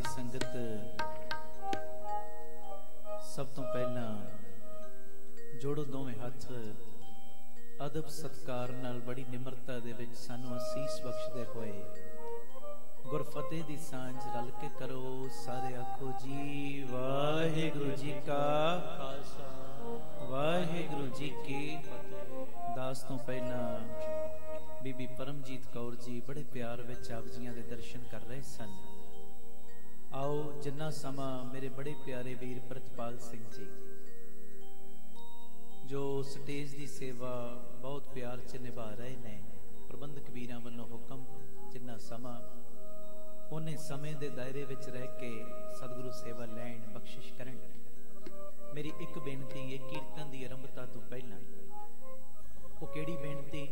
सारी संगत सब तो पहला जोड़ो दोवें हथ अदब सत्कार नाल बड़ी निमरता दे विच सानू असीस बख्शदे होए गुरफतेह दी सांझ रल के करो। सारे आखो जी वाहिगुरु जी का खालसा वाहिगुरु जी की फतेह। दास तो पहला बीबी परमजीत कौर जी बड़े प्यार विच आप जियां दे दर्शन कर रहे सन। आओ जिन्ना समा मेरे बड़े प्यारे वीर प्रतपाल सिंह जी जो स्टेज की सेवा बहुत प्यार च निभा रहे ने, प्रबंधक वीरां वल्लों हुक्म जिन्ना समा उन्हें समय के दायरे विच रह के सतगुरु सेवा लैन बख्शिश करन। मेरी एक बेनती है कीर्तन की आरंभता तो पहला वो केड़ी बेनती,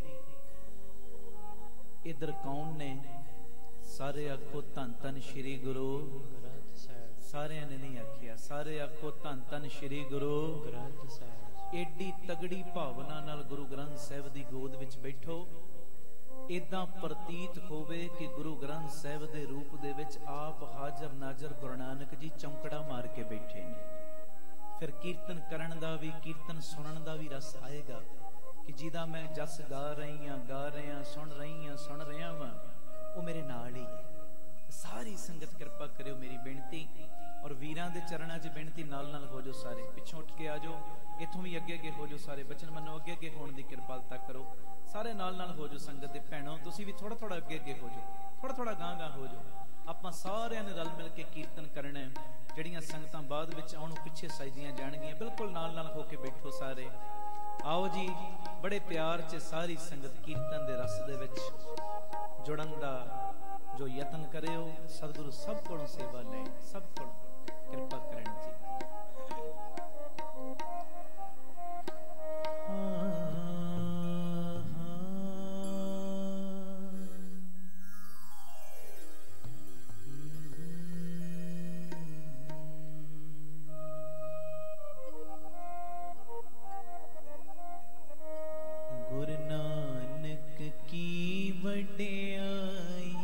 इधर कौन ने सारे आखो धन धन श्री गुरु ग्रंथ साहिब। सारे ने नहीं आखिया, सारे आखो धन धन श्री गुरु ग्रंथ साहिब। एडी तगड़ी भावना नाल गुरु ग्रंथ साहिब की गोद विच बैठो, इदां प्रतीत होवे कि गुरु ग्रंथ साहिब के रूप दे विच आप हाजर नाजर गुरु नानक जी चौंकड़ा मार के बैठे ने। फिर कीर्तन करन दा भी कीर्तन सुनन दा भी रस आएगा कि जिदा मैं जस गा रही हाँ सुन रहा वा वो मेरे नाल ही है। सारी संगत कृपा करियो मेरी बेनती और वीरां दे चरणा च बेनती नाल नाल हो जाओ। सारे पिछों उठ के आ जाओ, इथों भी अगे अगे हो जाओ। सारे बचन मनो अगे अगे होने की कृपालता करो। सारे नाल नाल हो जाओ। संगत दे भैणों तुसीं भी थोड़ा थोड़ा अगे अगे हो जाओ, थोड़ा थोड़ा गां गां हो जाओ। आपां सारिआं ने रल मिल के कीर्तन करना है। जिहड़ियां संगतां बाद विच आउण पिछे सजदियां जाणगीआं, बिल्कुल नाल नाल हो के बैठो। सारे आओ जी, बड़े प्यार च सारी संगत कीर्तन दे रस दे विच जुड़न दा जो यतन करियो। सतगुरु सब कोलों सेवा लैण, सब कोलों कृपा करन जी। गुरु नानक की वडियाई,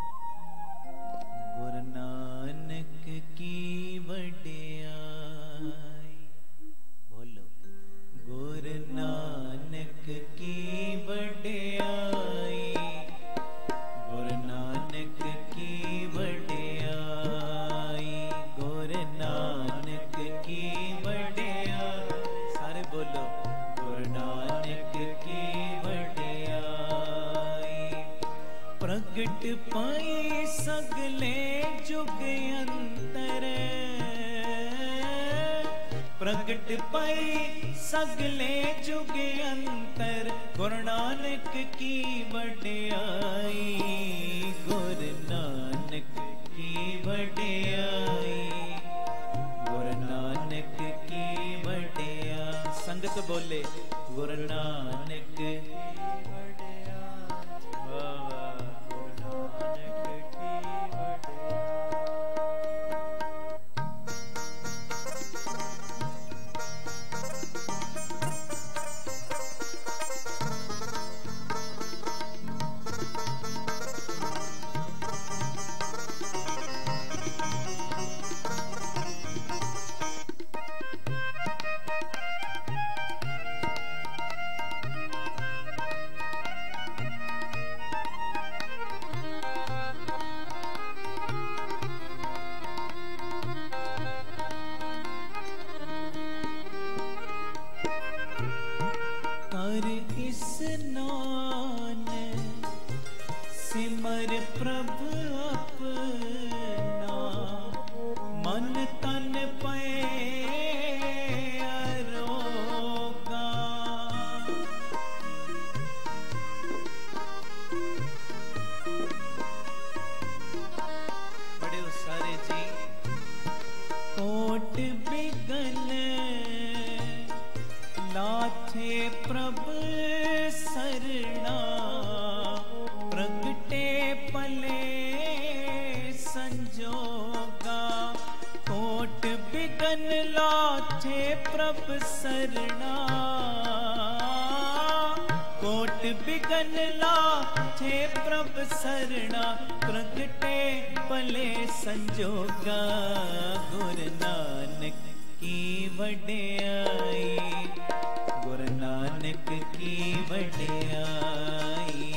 गुरु नानक की वडियाई। बोलो गुरु नानक की वडियाई, गुरु नानक की वडियाई, गुरु नानक की वडियाई। सारे बोलो गुरु नानक की वडियाई। प्रगट पाई सगले जुग अंतर, प्रगट पाई सगले जुग अंतर, गुरु नानक की वडियाई, गुरु नानक की वडियाई, गुरु नानक की वडियाई। संगत बोले गुरु नानक की वडियाई, वाह वाह गुरु नानक की सिमर प्रभु अपना, मन तन पे अरोगा। बड़े सारे जी कोट बिगन लाथे प्रभु सरना, प्रगटे पले संजोगा। कोट बिगन लाथे प्रभ सरना, कोट बिगन लाथे प्रभ सरना, प्रगटे भले संजोगा, गुरु नानक की वडियाई, गुरु नानक की वडियाई।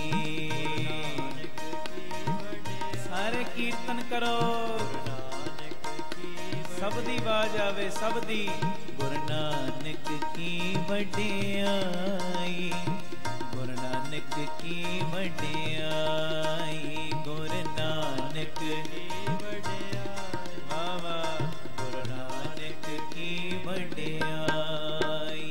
सारे कीर्तन करो, सबदी आवाज आवे, सबदी। गुरु नानक की वडियाई, गुरु नानक की वडियाई, गुरु नानक की वडियाई, बाबा गुरु नानक की वडियाई।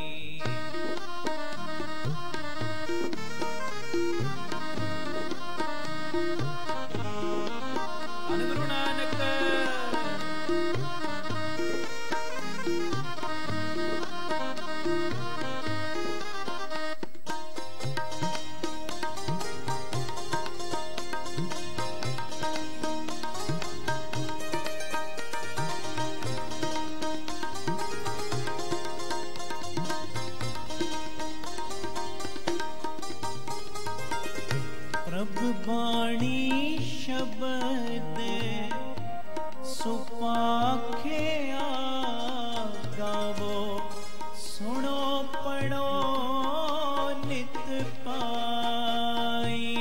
गुरु नानक बाणी शब्द सुपाख्या, गावो सुनो पढ़ो नित पाई।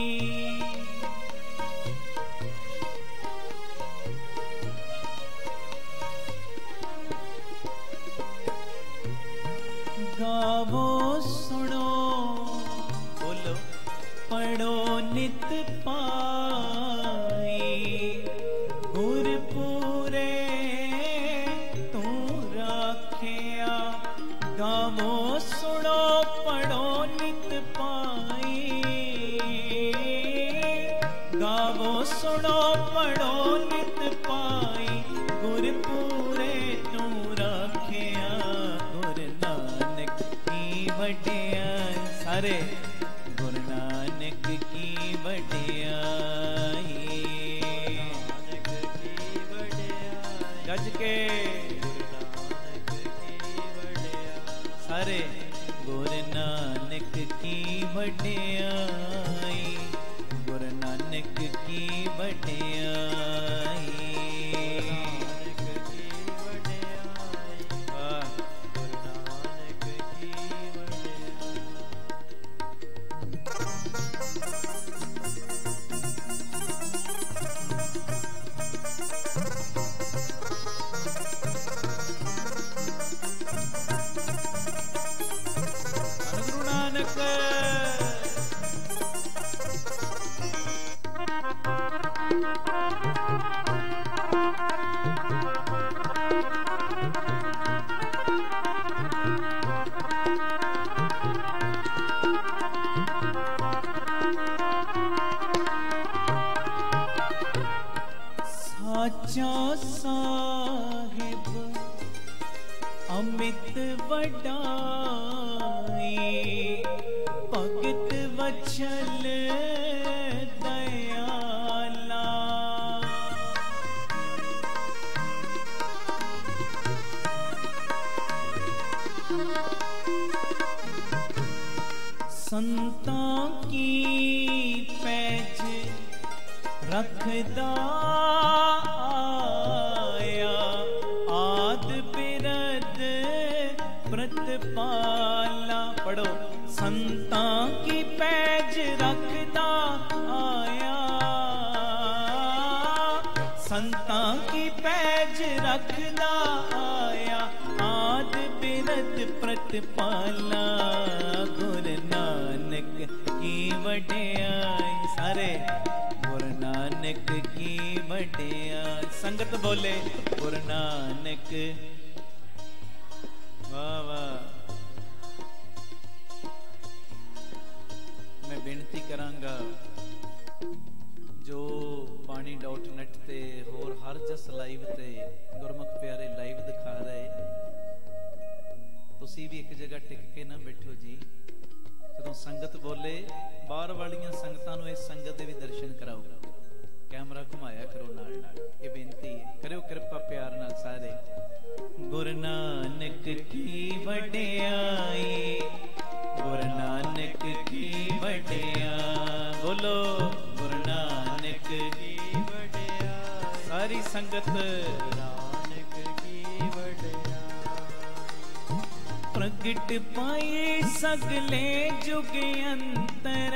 गावो सुनो, बोलो पढ़ो नित पाई, गुरपुरे तू राखिया, गावो सुनो पढ़ो नित पाई, गावो सुनो पढ़ो नित पाई, गुरपुरे तू राखिया, गुरु नानक की वडियाई। सारे गुरु नानक की वडियाई, गज के सारे गुरु नानक की वडियाई, गुरु नानक की वडियाई। साचा साहिब अमित वडाई, भगत वचल दयाला, संतां की पैज रखदा आया, आद बिरद प्रतिपाला। पढ़ो, संतां की पैज रखदा आया, संतां की पैज रखदा आया, आद बिरद प्रतिपाला, गुरु नानक की वडियाई। सारे गुरु नानक की वडियाई। संगत बोले गुरु नानक, वाह वाह। मैं बेनती करांगा जो बाणी.net ते होर हर जस लाइव ते गुरमुख प्यारे लाइव दिखा रहे, तुसी भी एक जगह टिक के ना बैठो जी। जदों संगत बोले बाहर वालियां संगतां नूं इस संगत दे भी दर्शन कराओ, कैमरा घुमाया करो नाल नाल। ये बेनती है, करो कृपा प्यार नाल सारे। गुरु नानक की वडियाई, गुरु नानक की संगत नानक की वड्याई। प्रगट पाई सगले जुग अंतर,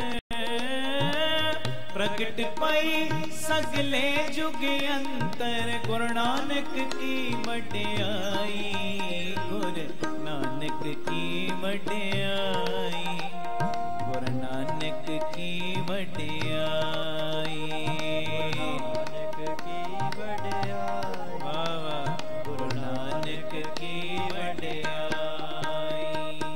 प्रगट पाई सगले जुग अंतर, गुरु नानक की वड्याई, गुरु नानक की वड्याई, गुरु नानक की वड्याई, नानक की वड्याई। वाह वाह, गुरु नानक की वड्याई।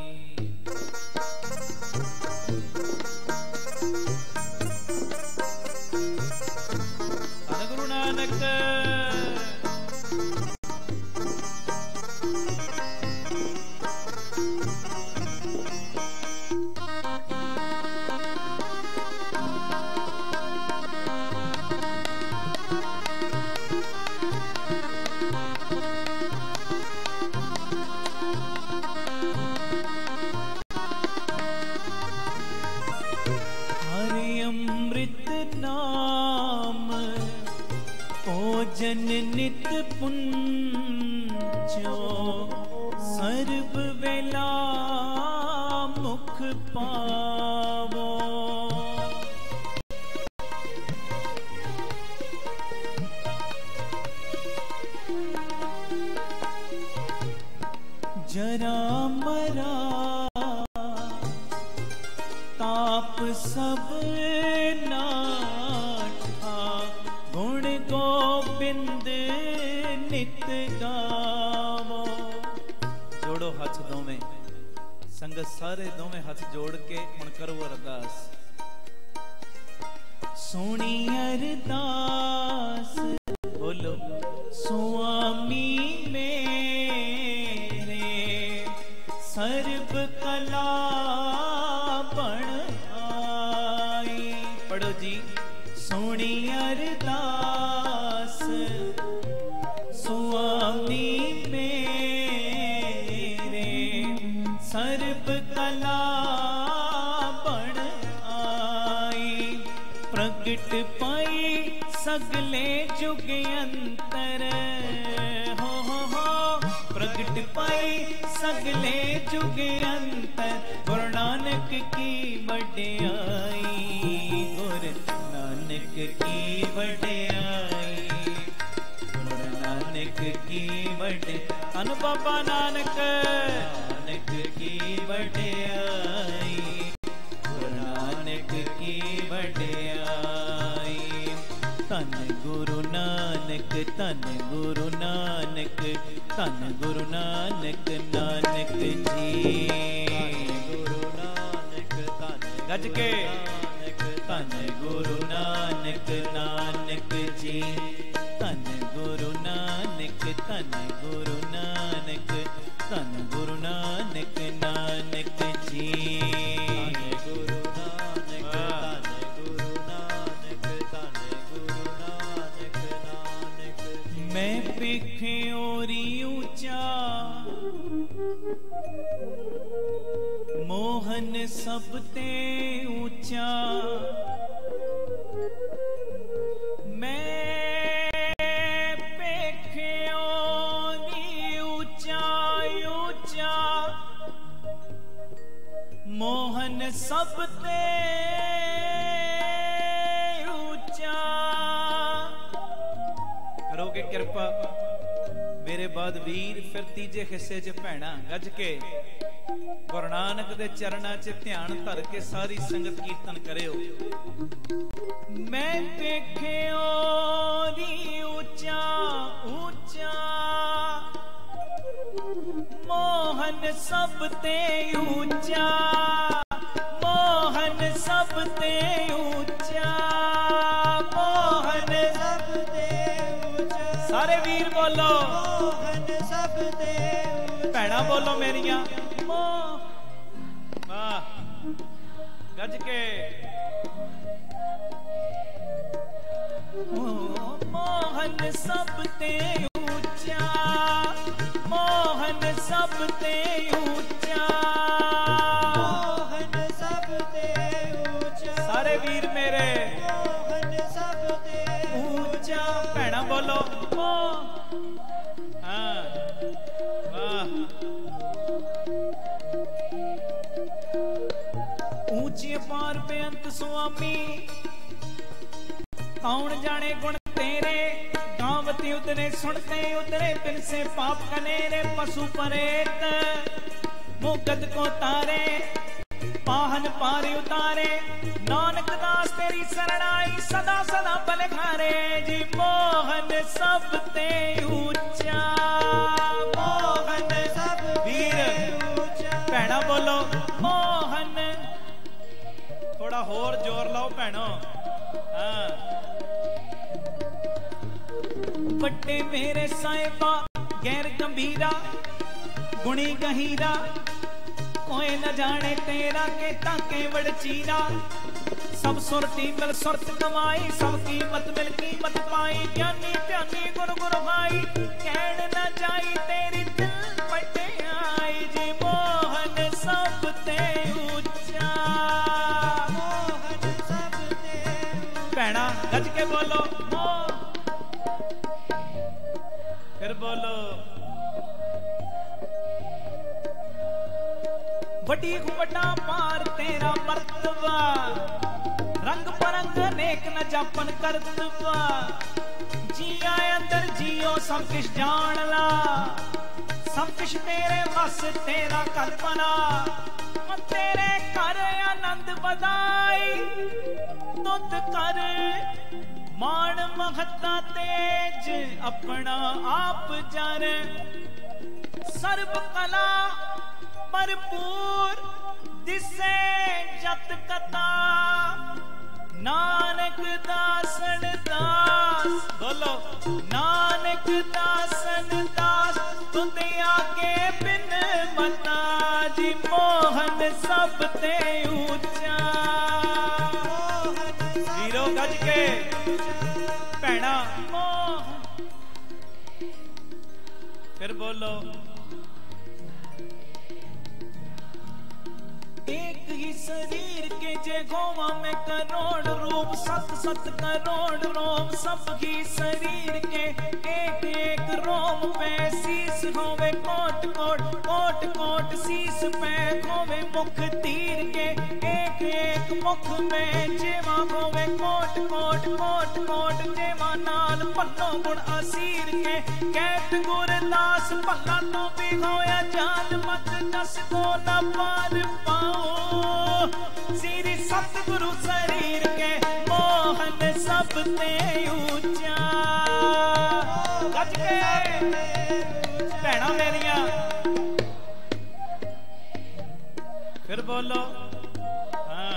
धन गुरु नानक। भोजन नित पुंचो, सर्व वेला मुख पावो। जरा मरा ताप सब नाठा, गुण गोबिंद नित गावो। जोड़ो हाथ दोवें, संगत सारे दोवें हाथ जोड़ के हुण करो अरदास। सोनी अरदास बोलो, स्वामी मेरे सर्व कला बण आई। पढ़ो जी, सोनी अरदास स्वामी मेरे सर्व कला बण आई। प्रगट पाई सगले जुग अंतर, हो प्रगट पाई सगले जुग अंतर, गुरु नानक की वड्याई, गुरु नानक की वड्याई, गुरु नानक की वड्याई। अन बाबा नानक, नानक की वड्याई, गुरु नानक की वड्याई। तन गुरु नानक, तन गुरु नानक, तन गुरु नानक, नानक जी। गुरु नानक तन गज के तन गुरु नानक, नानक जी। तन गुरु नानक, तन गुरु नानक, तन गुरु नानक, नानक जी। गुरु नानक तन गुरु नानक, तन गुरु नानक, नानक जी। मैं पेखे ओरी ऊंचा, मोहन सबते ऊंचा। मैं पेखे ओरी ऊंचा ऊंचा, मोहन सबते ऊंचा। करोगे कृपा मेरे बाद वीर, फिर तीजे हिस्से च भैणा। गज के गुरु नानक दे चरणा च ध्यान धर के सारी संगत कीर्तन करियो। मैं देखे ओरी ऊंचा ऊंचा, मोहन सबते ऊंचा, मोहन सबते ऊंचा, मोहन सबते ऊंचा। सारे वीर बोलो, मोहन सबते ऊंचा। भैणा बोलो मेरिया, वाह गज के। मोहन सबते ऊंचा, मोहन सबते ऊंचा, मोहन सबते ऊंचा। सारे वीर मेरे, मोहन सबते ऊंचा। भैणा बोलो, हाँ वाह। ऊंचे पार बेअंत स्वामी कौन जाने गुण तेरे, गावती उतरे सुनते उतरे बिन से पाप कनेरे, पशु परेत मुकद को तारे, पाहन पारे उतारे, नानक दास तेरी शरणाई सदा सदा बलखारे जी। मोहन सब ते ऊंचा, मोहन सब वीर ऊंचा। भैणा बोलो मोहन, थोड़ा होर जोर लाओ भैणो। हाँ बट्टे मेरे साहिबा गैर गंभीरा, गुणी गहीरा, कोई न जाने तेरा के ताके वड़ चीरा। सब सुरती मिल सुरत कमाई, सब कीमत मिल कीमत पाई। ज्ञानी ध्यानी गुरु गुरु भाई, कहण न जाई तेरी दिल पटे आई जी। मोहन सब ते ऊंचा, मोहन सब ते भैणा गज के बोलो मोह, फिर बोलो बड़ी बड़ा पार तेरा मर्तबा, रंग परंग नेक न जापन करतबा। जिया अंदर जियो सब किश जान ला, सब किश तेरे वस तेरा कल्पना। तेरे घर आनंद बधाई, तुद कर मान महत्ता तेज, अपना आप जर। सर्व कला भरपूर दिसे जत कथा, नानक दासन दास। बोलो नानक दासन दास, तुद आगे बिन मता जी। मोहन सब ते ऊंचा, वीरो गज के भैणा मोहन। फिर बोलो एक ही शरीर के जे गोवा में करोड़ रूप, सत सत करोड़ रोम। सब ही शरीर के एक एक रोम पे शीस होवे कोट कोट, कोट कोट शीस पे होवे मुख तीर के। एक एक मुख में जेवा होवे कोट कोट, कोट कोट जेवा नाल पन्नो गुण असीर के। कैत गुरदास भला तो भी होया जान, मत दस को न पार पाओ। श्री सतगुरु शरीर के, मोहन सब ते ऊंचा। गज के भैणा मेरिया फिर बोलो हाँ।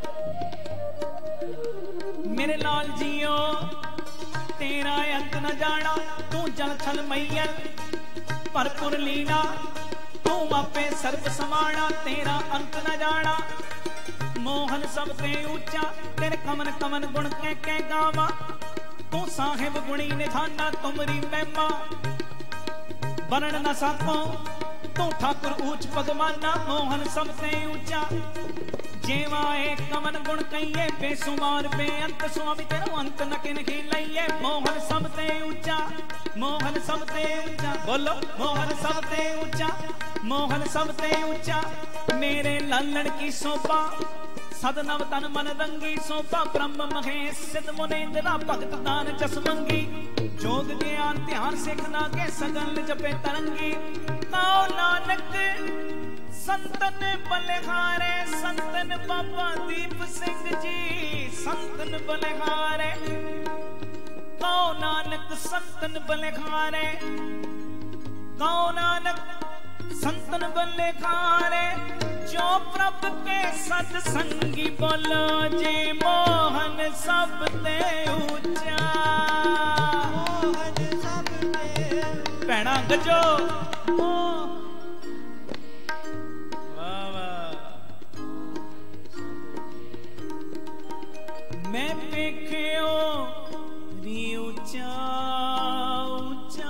मेरे लाल जियो तेरा अंत न जाना, तू जल थल मैयल भरपुर लीला। तू आपे सर्व समाना, तेरा अंत न जाना। मोहन सब ते ऊंचा, तेरे कमन कमन गुण के गावा। तू साहिब गुणी निधाना, तुमरी महिमा वर्णन न सको। तू ठाकुर ऊंच पगमाना, मोहन सब ते ऊंचा। जेवा एक कमन गुण कहिए, बेसुमार बेअंत स्वामी तेरो अंत न किन खिलाइए। मोहन सब ते ऊंचा, मोहन सब ते ऊंचा। बोलो मोहन सब ते ऊंचा, मोहन सब ते ऊंचा। मेरे लालन की शोभा सदनव तन मन रंगी, शोभा ब्रह्म महेश सिद्ध मुनेन्द्रा। भगत दान जस मंगी, जोग ज्ञान ध्यान सिखना के। सगल जपे तरंगी, ताओ नानक संतन बलिहारे। संतन बाबा दीप सिंह जी संतन बलिहारे। ताओ नानक संतन बलिहारे, ताओ नानक संतन बलिहारे। जो प्रभु के सत्संगी, बोलो जी मोहन सब ते ऊंचा। मोहन सब ते भैणा गजो वाह वाह। मैं देखियो री ऊंचा ऊंचा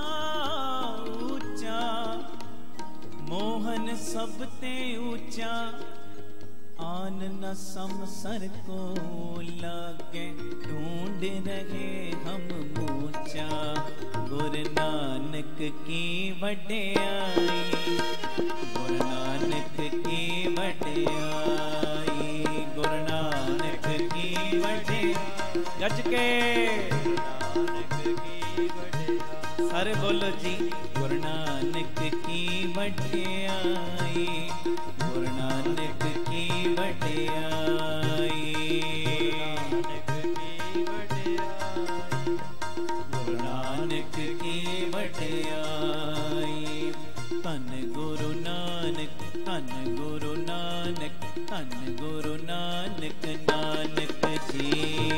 ऊंचा। मोहन सब ते ऊंचा, मान न समसर को लागे, ढूंढ रहे हम मूचा गुरु नानक की वड्याई, गुरु नानक की वड्याई, गुरु नानक की वड्याई। गज के सारे बोलो जी, गुरु नानक की वड्याई, गुरु नानक की वड्याई, गुरु नानक की वड्याई। धन गुरु नानक, धन गुरु नानक, धन गुरु नानक, नानक जी।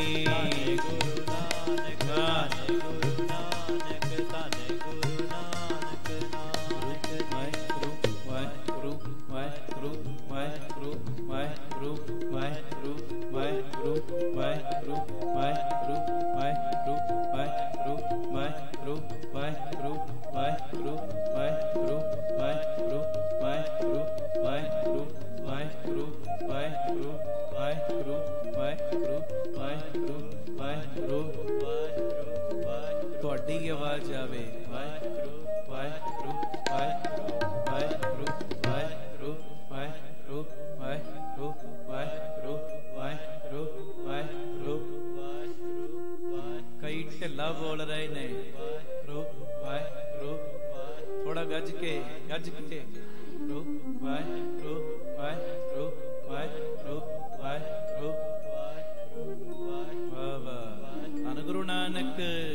ਤੁਹਾਡੀ ਆਵਾਜ਼ ਆਵੇ ਵਾਹਿਗੁਰੂ ਵਾਹਿਗੁਰੂ ਵਾਹਿਗੁਰੂ ਵਾਹਿਗੁਰੂ ਵਾਹਿਗੁਰੂ ਵਾਹਿਗੁਰੂ ਵਾਹਿਗੁਰੂ ਵਾਹਿਗੁਰੂ ਵਾਹਿਗੁਰੂ ਵਾਹਿਗੁਰੂ ਵਾਹਿਗੁਰੂ। ਕਈ ਢਿੱਲਾ ਬੋਲ ਰਹੇ ਨੇ ਵਾਹਿਗੁਰੂ ਵਾਹਿਗੁਰੂ, ਥੋੜਾ ਗੱਜ ਕੇ ਵਾਹਿਗੁਰੂ ਵਾਹਿਗੁਰੂ ਵਾਹਿਗੁਰੂ ਵਾਹਿਗੁਰੂ ਵਾਹਿਗੁਰੂ ਵਾਹ ਵਾਹ। ਧੰਨ ਗੁਰੂ ਨਾਨਕ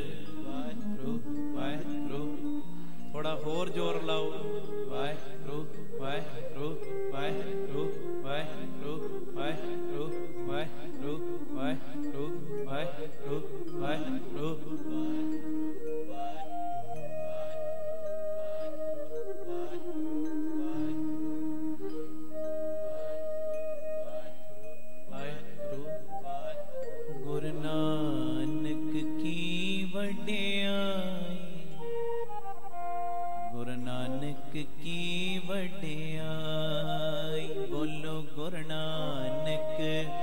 ਵਾਹਿਗੁਰੂ, ਥੋੜਾ ਹੋਰ ਜ਼ੋਰ ਲਾਓ ਵਾਹਿਗੁਰੂ ਵਾਹਿਗੁਰੂ ਵਾਹਿਗੁਰੂ ਵਾਹਿਗੁਰੂ ਵਾਹਿਗੁਰੂ ਵਾਹਿਗੁਰੂ ਵਾਹਿਗੁਰੂ ਵਾਹਿਗੁਰੂ ਵਾਹਿਗੁਰੂ। ਗੁਰੂ ਨਾਨਕ ਕੀ ਵਡਿਆਈ, ਗੁਰੂ ਨਾਨਕ ਕੀ ਵਡਿਆਈ, ਬੋਲੋ ਗੁਰੂ ਨਾਨਕ।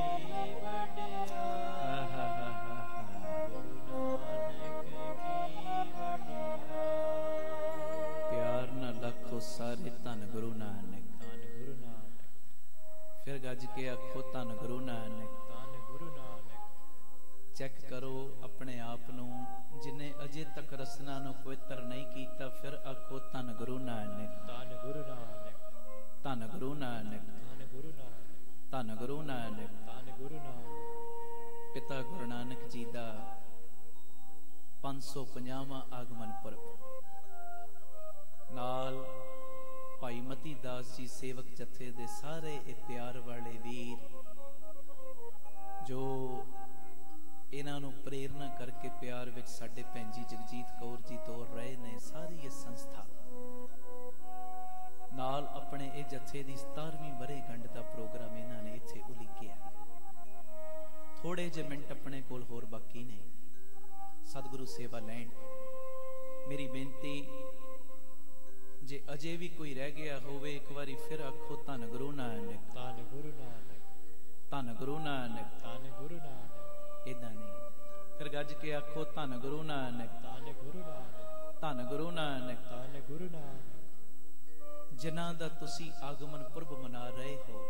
ਪਿਆਰ ਨਾਲ ਲੱਖੋ ਸਾਰੇ ਧੰਨ ਗੁਰੂ ਨਾਨਕ, ਧੰਨ ਗੁਰੂ ਨਾਨਕ। ਫਿਰ ਗੱਜ ਕੇ ਆਖੋ ਧੰਨ ਗੁਰੂ ਨਾਨਕ, ਧੰਨ ਗੁਰੂ ਨਾਨਕ। ਚੈੱਕ ਕਰੋ ਆਪਣੇ ਆਪ ਨੂੰ, ਜਿਨੇ ਅਜੇ ਤੱਕ ਰਸਨਾ ਨੂੰ ਪਵਿੱਤਰ ਨਹੀਂ ਕੀਤਾ, ਫਿਰ ਆਖੋ ਧੰਨ ਗੁਰੂ ਨਾਨਕ, ਧੰਨ ਗੁਰੂ ਨਾਨਕ, ਧੰਨ ਗੁਰੂ ਨਾਨਕ, ਧੰਨ ਗੁਰੂ ਨਾਨਕ, ਧੰਨ ਗੁਰੂ ਨਾਨਕ, ਧੰਨ ਗੁਰੂ ਨਾਨਕ। ਪਿਤਾ ਗੁਰੂ ਨਾਨਕ ਜੀ ਦਾ 550ਵਾਂ ਆਗਮਨ ਪੁਰਬ, ਨਾਲ ਭਾਈ ਮਤੀ ਦਾਸ ਜੀ ਸੇਵਕ ਜਥੇ ਦੇ ਸਾਰੇ ਇਹ ਪਿਆਰ ਵਾਲੇ ਵੀਰ ਜੋ ਇਹਨਾਂ ਨੂੰ ਪ੍ਰੇਰਨਾ ਕਰਕੇ ਪਿਆਰ ਵਿੱਚ ਸਾਡੇ ਭੈਣ ਜੀ ਜਗਜੀਤ ਕੌਰ ਜੀ ਤੋਰ ਰਹੇ ਨੇ, ਸਾਰੀ ਇਹ ਸੰਸਥਾ ਨਾਲ ਆਪਣੇ ਇਹ ਜਥੇ ਦੀ 17ਵੀਂ ਵਰ੍ਹੇਗੰਢ ਦਾ ਪ੍ਰੋਗਰਾਮ ਇਹਨਾਂ ਨੇ ਇੱਥੇ ਉਲੀਕਿਆ। ਥੋੜੇ ਜਿਹੇ ਮਿੰਟ ਆਪਣੇ ਕੋਲ ਹੋਰ ਬਾਕੀ ਨੇ, ਸਤਿਗੁਰੂ ਸੇਵਾ ਲੈਣ। ਮੇਰੀ ਬੇਨਤੀ, ਜੇ ਅਜੇ ਵੀ ਕੋਈ ਰਹਿ ਗਿਆ ਹੋਵੇ, ਇੱਕ ਵਾਰੀ ਫਿਰ ਆਖੋ ਧੰਨ ਗੁਰੂ ਨਾਨਕ, ਧੰਨ ਗੁਰੂ ਨਾਨਕ, ਧੰਨ ਗੁਰੂ ਨਾਨਕ, ਧੰਨ ਗੁਰੂ ਨਾਨਕ। ਏਦਾਂ ਨਹੀਂ, ਫਿਰ ਗੱਜ ਕੇ ਆਖੋ ਧੰਨ ਗੁਰੂ ਨਾਨਕ, ਧੰਨ ਗੁਰੂ ਨਾਨਕ, ਧੰਨ ਗੁਰੂ ਨਾਨਕ, ਧੰਨ ਗੁਰੂ ਨਾਨਕ। ਜਿਨ੍ਹਾਂ ਦਾ ਤੁਸੀਂ ਆਗਮਨ ਪੁਰਬ ਮਨਾ ਰਹੇ ਹੋ,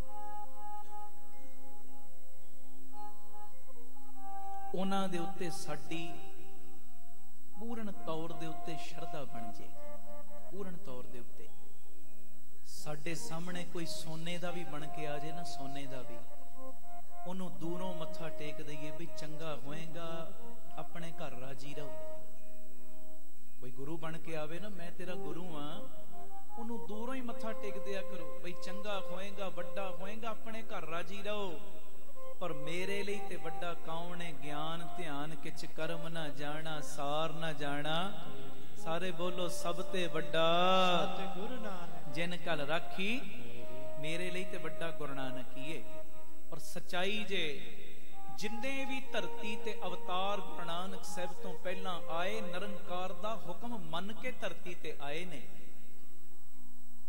ਉਹਨਾਂ ਦੇ ਉੱਤੇ ਸਾਡੀ ਪੂਰਨ ਤੌਰ ਦੇ ਉੱਤੇ ਸ਼ਰਧਾ ਬਣ ਜੇ। ਪੂਰਨ ਤੌਰ ਦੇ ਉੱਤੇ ਸਾਡੇ ਸਾਹਮਣੇ ਕੋਈ ਸੋਨੇ ਦਾ ਵੀ ਬਣ ਕੇ ਆ ਜੇ ਨਾ, ਸੋਨੇ ਦਾ ਵੀ, ਉਹਨੂੰ ਦੂਰੋਂ ਮੱਥਾ ਟੇਕ ਦਈਏ ਵੀ ਚੰਗਾ ਹੋਏਗਾ, ਆਪਣੇ ਘਰ ਰਾਜੀ ਰਹੋ। ਕੋਈ ਗੁਰੂ ਬਣ ਕੇ ਆਵੇ ਨਾ, ਮੈਂ ਤੇਰਾ ਗੁਰੂ ਆ, ਉਹਨੂੰ ਦੂਰੋਂ ਹੀ ਮੱਥਾ ਟੇਕ ਦਿਆ ਕਰੋ ਬਈ ਚੰਗਾ ਹੋਏਗਾ, ਵੱਡਾ ਹੋਏਗਾ, ਆਪਣੇ ਘਰ ਰਾਜੀ ਰਹੋ। ਪਰ ਮੇਰੇ ਲਈ ਤੇ ਵੱਡਾ ਕੌਣ ਹੈ? ਗਿਆਨ ਧਿਆਨ ਕਿਛ ਕਰਮ ਨਾ ਜਾਣਾ, ਸਾਰ ਨਾ ਜਾਣਾ। ਸਾਰੇ ਬੋਲੋ ਸਭ ਤੇ ਵੱਡਾ ਸਤਿਗੁਰੂ ਨਾਨਕ, ਜਿਨ ਕਲ ਰਾਖੀ ਮੇਰੇ ਲਈ ਤੇ ਵੱਡਾ ਗੁਰੂ ਨਾਨਕ ਹੀ ਹੈ। ਔਰ ਸੱਚਾਈ ਜੇ ਜਿੰਨੇ ਵੀ ਧਰਤੀ ਤੇ ਅਵਤਾਰ ਗੁਰੂ ਨਾਨਕ ਸਾਹਿਬ ਤੋਂ ਪਹਿਲਾਂ ਆਏ, ਨਿਰੰਕਾਰ ਦਾ ਹੁਕਮ ਮੰਨ ਕੇ ਧਰਤੀ ਤੇ ਆਏ ਨੇ।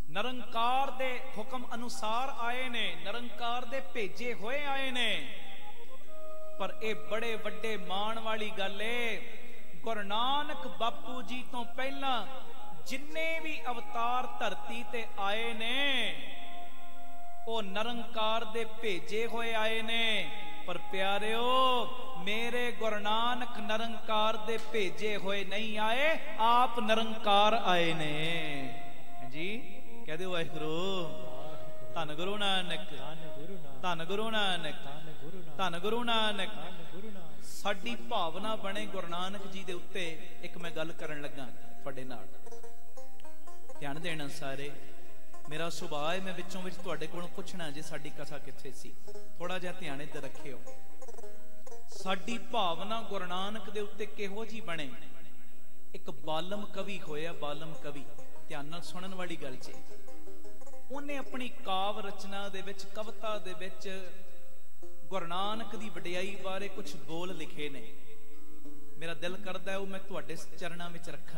ਨਿਰੰਕਾਰ ਦੇ ਹੁਕਮ ਅਨੁਸਾਰ ਆਏ ਨੇ, ਨਿਰੰਕਾਰ ਦੇ ਭੇਜੇ ਹੋਏ ਆਏ ਨੇ। ਪਰ ਇਹ ਬੜੇ ਵੱਡੇ ਮਾਣ ਵਾਲੀ ਗੱਲ ਏ, ਗੁਰੂ ਨਾਨਕ ਬਾਪੂ ਜੀ ਤੋਂ ਪਹਿਲਾਂ ਜਿੰਨੇ ਵੀ ਅਵਤਾਰ ਧਰਤੀ ਤੇ ਆਏ ਨੇ ਉਹ ਨਿਰੰਕਾਰ ਦੇ ਭੇਜੇ ਹੋਏ ਆਏ ਨੇ। ਪਰ ਪਿਆਰਿਓ, ਮੇਰੇ ਗੁਰੂ ਨਾਨਕ ਨਿਰੰਕਾਰ ਦੇ ਭੇਜੇ ਹੋਏ ਨਹੀਂ ਆਏ, ਆਪ ਨਿਰੰਕਾਰ ਆਏ ਨੇ। ਹਾਂਜੀ, ਕਹਿ ਦਿਓ ਵਾਹਿਗੁਰੂ। ਧੰਨ ਗੁਰੂ ਨਾਨਕ, ਧੰਨ ਗੁਰੂ ਨਾਨਕ, ਧੰਨ ਗੁਰੂ ਨਾਨਕ। ਸਾਡੀ ਭਾਵਨਾ ਬਣੇ ਗੁਰੂ ਨਾਨਕ ਜੀ ਦੇ ਉੱਤੇ। ਇੱਕ ਮੈਂ ਗੱਲ ਕਰਨ ਲੱਗਾ ਤੁਹਾਡੇ ਨਾਲ, ਧਿਆਨ ਦੇਣਾ ਸਾਰੇ। ਮੇਰਾ ਸੁਭਾਅ ਹੈ, ਮੈਂ ਵਿੱਚੋਂ ਵਿੱਚ ਤੁਹਾਡੇ ਕੋਲੋਂ ਪੁੱਛਣਾ ਜੇ ਸਾਡੀ ਕਥਾ ਕਿੱਥੇ ਸੀ, ਥੋੜਾ ਜਿਹਾ ਧਿਆਨ ਇੱਧਰ ਰੱਖਿਓ। ਸਾਡੀ ਭਾਵਨਾ ਗੁਰੂ ਨਾਨਕ ਦੇ ਉੱਤੇ ਕਿਹੋ ਜੀ ਬਣੇ। ਇੱਕ ਬਾਲਮ ਕਵੀ ਹੋਇਆ, ਬਾਲਮ ਕਵੀ, ਧਿਆਨ ਨਾਲ ਸੁਣਨ ਵਾਲੀ ਗੱਲ ਜੇ। ਉਹਨੇ ਆਪਣੀ ਕਾਵ ਰਚਨਾ ਦੇ ਵਿੱਚ, ਕਵਿਤਾ ਦੇ ਵਿੱਚ ਗੁਰੂ ਨਾਨਕ ਦੀ ਵਡਿਆਈ ਬਾਰੇ ਕੁਝ ਬੋਲ ਲਿਖੇ ਨੇ। ਮੇਰਾ ਦਿਲ ਕਰਦਾ ਉਹ ਮੈਂ ਤੁਹਾਡੇ ਚਰਨਾਂ ਵਿੱਚ ਰੱਖਾਂ।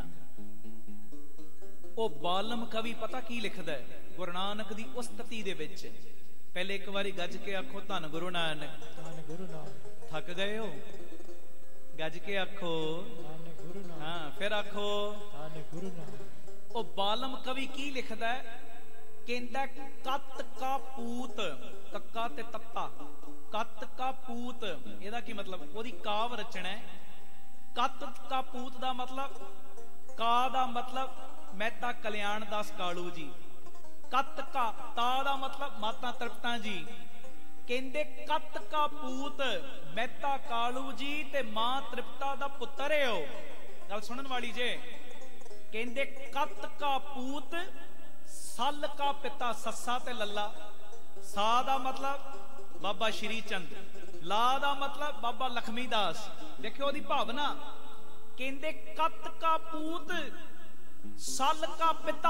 ਉਹ ਬਾਲਮ ਕਵੀ ਪਤਾ ਕੀ ਲਿਖਦਾ ਹੈ ਗੁਰੂ ਨਾਨਕ ਦੀ ਉਸਤਤੀ ਦੇ ਵਿੱਚ? ਪਹਿਲੇ ਇੱਕ ਵਾਰੀ ਗੱਜ ਕੇ ਆਖੋ ਧੰਨ ਗੁਰੂ ਨਾਨਕ। ਧੰਨ ਗੁਰੂ ਨਾਨਕ। ਥੱਕ ਗਏ ਹੋ? ਗੱਜ ਕੇ ਆਖੋ ਧੰਨ ਗੁਰੂ ਨਾਨਕ। ਹਾਂ, ਫਿਰ ਆਖੋ ਧੰਨ ਗੁਰੂ ਨਾਨਕ। ਉਹ ਬਾਲਮ ਕਵੀ ਕੀ ਲਿਖਦਾ ਹੈ? ਕਹਿੰਦਾ ਕੱਤ ਕਾ ਪੂਤ, ਕੱਕਾ ਤੇ ਤੱਤਾ, ਕੱਤ ਕਾ ਪੂਤ। ਇਹਦਾ ਕੀ ਮਤਲਬ? ਉਹਦੀ ਕਾਵ ਰਚਨਾ ਹੈ। ਕੱਤ ਕਾ ਪੂਤ ਦਾ ਮਤਲਬ, ਕਾ ਦਾ ਮਤਲਬ ਮਹਿਤਾ ਕਲਿਆਣ ਦਾਸ ਕਾਲੂ ਜੀ, ਕੱਤ ਕਾ, ਤਾ ਦਾ ਮਤਲਬ ਮਾਤਾ ਤ੍ਰਿਪਤਾ ਜੀ। ਕਹਿੰਦੇ ਕੱਤ ਕਾ ਪੂਤ, ਮਹਿਤਾ ਕਾਲੂ ਜੀ ਤੇ ਮਾਂ ਤ੍ਰਿਪਤਾ ਦਾ ਪੁੱਤਰ ਹੈ ਉਹ। ਗੱਲ ਸੁਣਨ ਵਾਲੀ ਜੇ। ਕਹਿੰਦੇ ਕੱਤ ਕਾ ਪੂਤ, ਸੱਲ ਕਾ ਪਿਤਾ, ਸੱਸਾ ਤੇ ਲੱਲਾ। ਸਾ ਦਾ ਮਤਲਬ ਬਾਬਾ ਸ਼੍ਰੀ ਚੰਦ, ਲਾ ਦਾ ਮਤਲਬ ਬਾਬਾ ਲਖਮੀ ਦਾਸ। ਦੇਖਿਓ ਉਹਦੀ ਭਾਵਨਾ। ਕਹਿੰਦੇ ਕੱਤ ਕਾ ਪੂਤ, ਸੱਲ ਕਾ ਪਿਤਾ,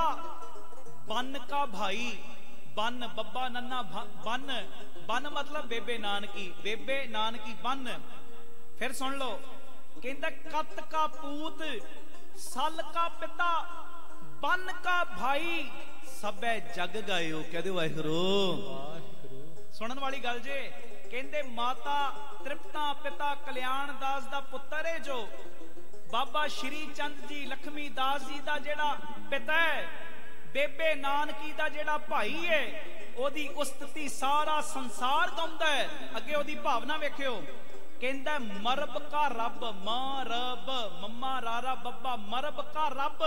ਬੰਨ ਕਾ ਭਾਈ। ਬੰਨ ਬੱਬਾ ਨੰਨਾ ਬੰਨ, ਬੰਨ ਮਤਲਬ ਬੇਬੇ ਨਾਨਕੀ, ਬੇਬੇ ਨਾਨਕੀ ਬੰਨ। ਫਿਰ ਸੁਣ ਲਓ, ਕਹਿੰਦਾ ਕੱਤ ਕਾ ਪੂਤ, ਸੱਲ ਕਾ ਪਿਤਾ, ਬੰਨ ਕਾ ਭਾਈ, ਸਭੈ ਜਗ ਗਾਇਓ। ਕਹਦੇ ਵਾਹਿਗੁਰੂ। ਸੁਣਨ ਵਾਲੀ ਗੱਲ ਜੇ। ਕਹਿੰਦੇ ਮਾਤਾ ਤ੍ਰਿਪਤਾ, ਪਿਤਾ ਕਲਿਆਣ ਦਾਸ ਦਾ ਪੁੱਤਰ ਹੈ ਜੋ ਬਾਬਾ ਸ਼੍ਰੀ ਚੰਦ ਜੀ, ਲਖਮੀ ਦਾਸ ਜੀ ਦਾ ਜਿਹੜਾ ਪਿਤਾ ਹੈ, ਬੇਬੇ ਨਾਨਕੀ ਦਾ ਜਿਹੜਾ ਭਾਈ ਹੈ, ਉਹਦੀ ਉਸਤਤੀ ਸਾਰਾ ਸੰਸਾਰ ਗਾਉਂਦਾ ਹੈ। ਅੱਗੇ ਉਹਦੀ ਭਾਵਨਾ ਵੇਖਿਓ। ਕਹਿੰਦਾ ਮਰਬ ਕਾ ਰੱਬ, ਮਾਂ ਰਬ, ਮੰਮਾ ਰਾਰਾ ਬੱਬਾ, ਮਰਬ ਕਾ ਰੱਬ।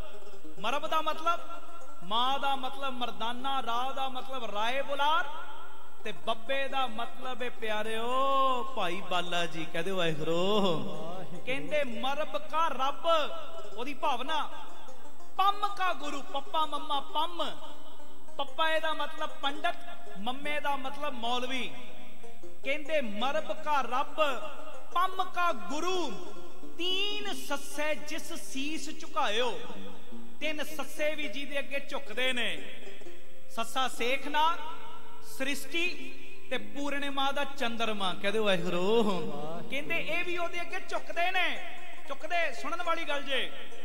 ਮਰਬ ਦਾ ਮਤਲਬ ਮਾਂ ਦਾ ਮਤਲਬ ਮਰਦਾਨਾ, ਰਾ ਦਾ ਮਤਲਬ ਰਾਏ ਬੁਲਾਰ, ਤੇ ਬੱਬੇ ਦਾ ਮਤਲਬ ਹੈ ਪਿਆਰਿਓ ਭਾਈ ਬਾਲਾ ਜੀ। ਕਹਦੇ ਵਾਹਿਗੁਰੂ। ਕਹਿੰਦੇ ਮਰਬ ਕਾ ਰੱਬ, ਉਹਦੀ ਭਾਵਨਾ। ਪੰਮ ਕਾ ਗੁਰੂ, ਪੱਪਾ ਮੰਮਾ ਪੰਮ, ਪੱਪਾ ਇਹਦਾ ਮਤਲਬ ਪੰਡਤ, ਮੰਮੇ ਦਾ ਮਤਲਬ ਮੌਲਵੀ। ਕਹਿੰਦੇ ਮਰਬ ਕਾ ਰੱਬ, ਪੰਮ ਕਾ ਗੁਰੂ, ਤੀਨ ਸੱਸੇ ਜਿਸ ਸੀਸ ਝੁਕਾਇਓ। ਤਿੰਨ ਸੱਸੇ ਵੀ ਜਿਹਦੇ ਅੱਗੇ ਝੁਕਦੇ ਨੇ। ਸੱਸਾ ਸੇਖਨਾਥ, ਸ੍ਰਿਸ਼ਟੀ ਤੇ ਪੂਰਨਿਮਾ ਦਾ ਚੰਦਰਮਾ। ਕਹਦੇ ਵਾਹਿਗੁਰੂ। ਕਹਿੰਦੇ ਇਹ ਵੀ ਉਹਦੇ ਅੱਗੇ ਝੁਕਦੇ ਨੇ। ਝੁਕਦੇ, ਸੁਣਨ ਵਾਲੀ ਗੱਲ ਜੇ।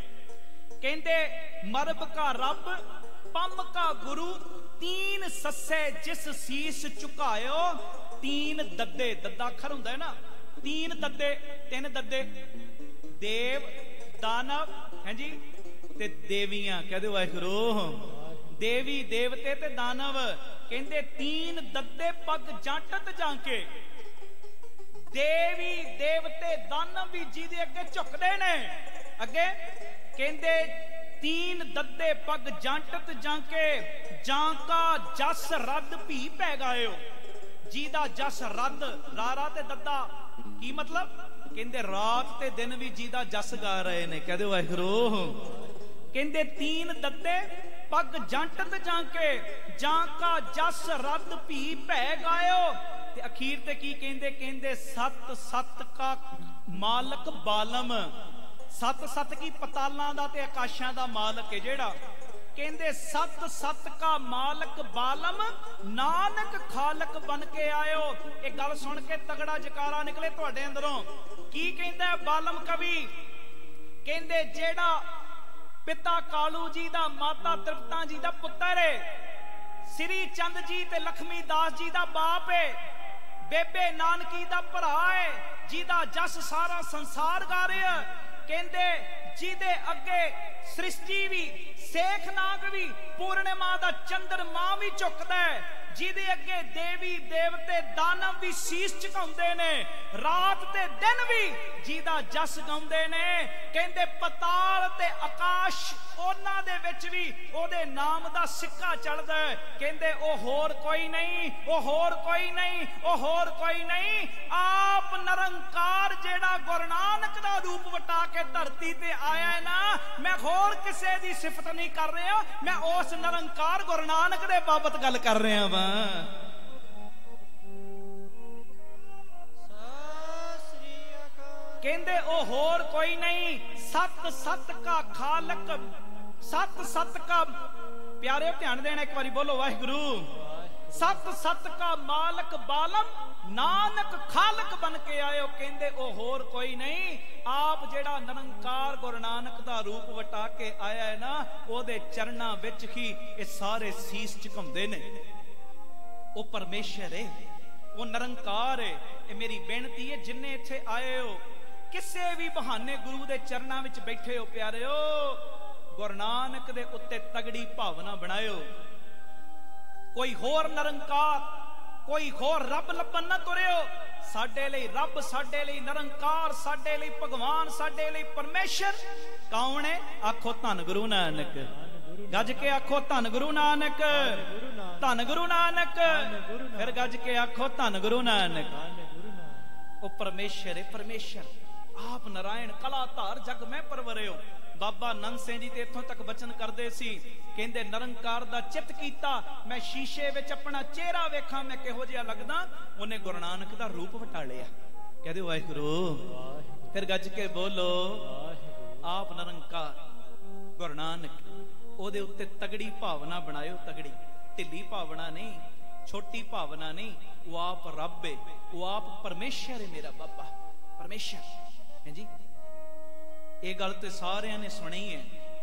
ਕਹਿੰਦੇ ਮਰਬ ਕਾ ਰੱਬ, ਪੰਮ ਕਾ ਗੁਰੂ, ਤੀਨ ਸੱਸੇ ਜਿਸ ਸੀਸ ਝੁਕਾਇਓ। ਤੀਨ ਦੱਦੇ, ਦੱਦਾ ਅੱਖਰ ਹੁੰਦਾ ਹੈ ਨਾ, ਤੀਨ ਦੱਦੇ, ਤਿੰਨ ਦੱਦੇ, ਦੇਵ, ਦਾਨਵ, ਹਾਂਜੀ, ਤੇ ਦੇਵੀਆਂ। ਕਹਦੇ ਵਾਹਿਗੁਰੂ। ਦੇਵੀ, ਦੇਵਤੇ ਤੇ ਦਾਨਵ। ਕਹਿੰਦੇ ਤੀਨ ਦੱਦੇ ਪੱਗ ਜਾਂਟਤ ਜਾਂਕੇ। ਦੇਵੀ, ਦੇਵਤੇ, ਦਾਨਵ ਵੀ ਜਿਹਦੇ ਅੱਗੇ ਝੁਕਦੇ ਨੇ। ਅੱਗੇ ਕਹਿੰਦੇ ਤੀਨ ਦੱਦੇ ਪੱਗ ਜਾਂਟਤ ਜਾਂਕੇ, ਜਾਂਕਾ ਜਸ ਰੱਦ ਭੀ ਪੈ ਗਾਇਓ। ਜਿਹਦਾ ਜਸ ਰੱਦ, ਰਾਰਾ ਤੇ ਦੱਦਾ, ਕੀ ਮਤਲਬ? ਕਹਿੰਦੇ ਰਾਤ ਤੇ ਦਿਨ ਵੀ ਜਿਹਦਾ ਜਸ ਗਾ ਰਹੇ ਨੇ। ਕਹਦੇ ਵਾਹਿਗੁਰੂ। ਕਹਿੰਦੇ ਤੀਨ ਦੱਦੇ ਪੱਗ ਜਾਂਟਤ ਜਾਂਕੇ, ਜਾਂਕਾ ਜਸ ਰੱਦ ਭੀ ਭੈ ਗਾਇਓ। ਤੇ ਅਖੀਰ ਤੇ ਕੀ ਕਹਿੰਦੇ? ਕਹਿੰਦੇ ਸਤ ਸਤ ਕਾ ਮਾਲਕ ਬਾਲਮ। ਸਤ ਸਤ ਕੀ ਪਤਾਲਾਂ ਦਾ ਤੇ ਆਕਾਸ਼ਾਂ ਦਾ ਮਾਲਕ ਹੈ ਜਿਹੜਾ। ਕਹਿੰਦੇ ਸਤ ਸਤ ਕਾ ਮਾਲਕ ਬਾਲਮ, ਨਾਨਕ ਖਾਲਕ ਬਣ ਕੇ ਆਇਓ। ਇਹ ਗੱਲ ਸੁਣ ਕੇ ਤਗੜਾ ਜਕਾਰਾ ਨਿਕਲੇ ਤੁਹਾਡੇ ਅੰਦਰੋਂ। ਕੀ ਕਹਿੰਦਾ ਬਾਲਮ ਕਵੀ? ਕਹਿੰਦੇ ਜਿਹੜਾ पिता कालू जी दा, माता तृप्ता जी दा पुत्र है, श्री चंद जी ते लक्ष्मी दास जी दा बाप है, बेबे नानकी दा भरा है, जिदा जस सारा संसार गा रहा। कहंदे जिदे अगे सृष्टि भी, सेख नाग भी, पूर्णिमा दा चंद्रमा भी झुकदा है, जिदे अगे देवी देवते दानव भी शीश झुकाउंदे ने, रात ते दिन भी जिदा जस गाउंदे ने। कहंदे पताल ते आकाश ਉਹਨਾਂ ਦੇ ਵਿੱਚ ਵੀ ਉਹਦੇ ਨਾਮ ਦਾ ਸਿੱਕਾ ਚੜਦਾ ਹੈ। ਕਹਿੰਦੇ ਉਹ ਹੋਰ ਕੋਈ ਨਹੀਂ, ਉਹ ਹੋਰ ਕੋਈ ਨਹੀਂ, ਉਹ ਹੋਰ ਕੋਈ ਨਹੀਂ, ਆਪ ਨਿਰੰਕਾਰ ਜਿਹੜਾ ਗੁਰੂ ਨਾਨਕ ਦਾ ਰੂਪ ਵਟਾ ਕੇ ਧਰਤੀ ਤੇ ਆਇਆ ਹੈ ਨਾ। ਮੈਂ ਹੋਰ ਕਿਸੇ ਦੀ ਸਿਫਤ ਨਹੀਂ ਕਰ ਰਿਹਾ, ਮੈਂ ਉਸ ਨਿਰੰਕਾਰ ਗੁਰੂ ਨਾਨਕ ਦੇ ਬਾਬਤ ਗੱਲ ਕਰ ਰਿਹਾ ਵਾਂ। ਕਹਿੰਦੇ ਉਹ ਹੋਰ ਕੋਈ ਨਹੀਂ, ਸਤ ਸਤ ਕਾ ਖਾਲਕ, सत सत का, प्यारे ध्यान देना एक बारी बोलो वाहिगुरु। सत सत का मालक बालम, नानक खालक बन के आयो। कहंदे ओ होर कोई नहीं, आप जेड़ा निरंकार गुरु नानक दा रूप वटा के आया है ना, ओदे चरणां विच ही ये सारे सीस झुकाउंदे ने। ओ परमेश्वर है, वो निरंकार है। ये मेरी बेनती है, जिन्ने इत्थे आए हो, किसे भी बहाने गुरु दे चरणां विच बैठे हो, प्यारेओ गुरु नानक दे उत्ते तगड़ी भावना बनायो। कोई होर निरंकार, कोई होर रब लभन ना तुरियो। साडे लई रब, साडे लई निरंकार, साडे लई भगवान, साडे लई परमेश्वर कौन है? आखो धन गुरु नानक। गज के आखो धन गुरु नानक, धन गुरु नानक। फिर गज के आखो धन गुरु नानक। ओ परमेश्वर है, परमेश्वर आप नारायण कला धार जग में परवरे हो। बाबा नंद सिंह जी ते इत्थों तक बचन करदे सी, कहंदे निरंकार दा चित कीता, मैं शीशे विच अपना चेहरा वेखां मैं किहो जिहा लगदा, उन्हें गुरु नानक दा रूप वटा लिया। कहदे वाहिगुरु। फिर गज के बोलो, आप निरंकार गुरु नानक, ओदे उत्ते तगड़ी भावना बनायो। तगड़ी ढिली भावना नहीं, छोटी भावना नहीं। वो आप रब है, वो आप परमेश्वर है। मेरा बाबा परमेश्वर है जी। ये गल तो सारियां ने सुनी है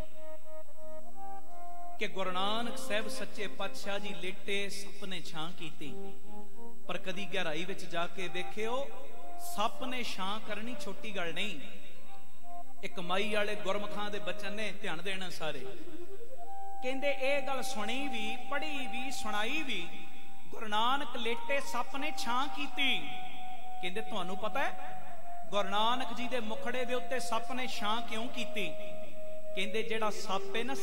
कि गुरु नानक साहब सच्चे पातशाह जी लेटे, सप ने छां कीती, पर कदी गहराई विच जाके देखियो, सप ने छां करनी छोटी गल नहीं। एक माई वाले गुरमुखां दे बचन ने, ध्यान देना सारे। कहंदे ये गल सुनी भी, पढ़ी भी, सुनाई भी, गुरु नानक लेटे सप ने छां कीती। कहंदे तुहानू पता है गुरु नानक जी दे मुखड़े दे उत्ते सप ने छां क्यों कीती? कहंदे जेड़ा सप है ना,